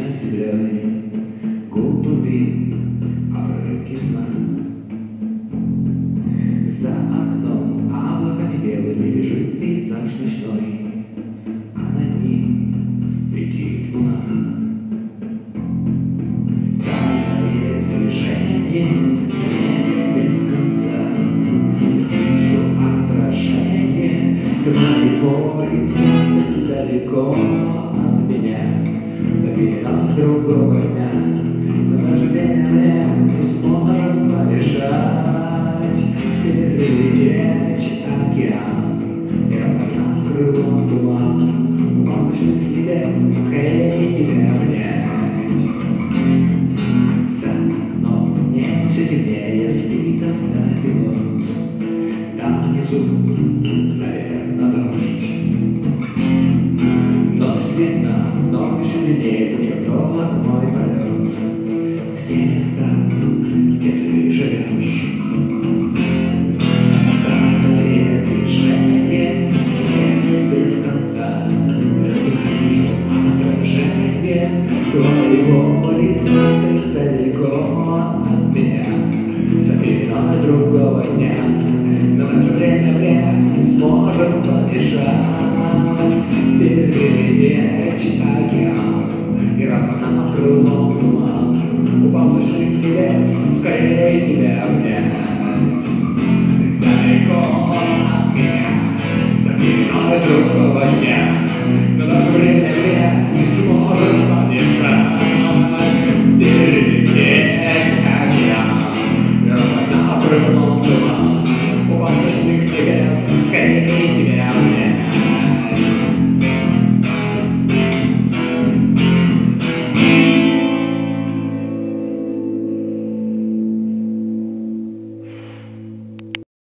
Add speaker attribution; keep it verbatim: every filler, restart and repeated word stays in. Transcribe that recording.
Speaker 1: над землей гул турбин, обрывки сна. За окном облаками белыми лежит пейзаж ночной, а над ним летит луна. Тает движение без конца, вижу отражение твоего лица. Ты далеко от меня, за передом другого дня, но даже время мне не сможет помешать перелететь океан и разогнав крылом туман у полночных небес, скорее тебя обнять. За окном небо все темнее, спит автопилот, там внизу, наверное, дождь. Ночь длинна, но еще длиннее путем долг мой полет в те места, где ты живешь. Тайное движение без конца, вижу отражение твоего лица. Ты далеко от меня, за переменой другого дня, но даже время мне не сможет помешать перелететь океан и разогнав крылом туман у полночных небес, скорее тебя обнять. Далеко от меня, за переменой другого дня, но даже время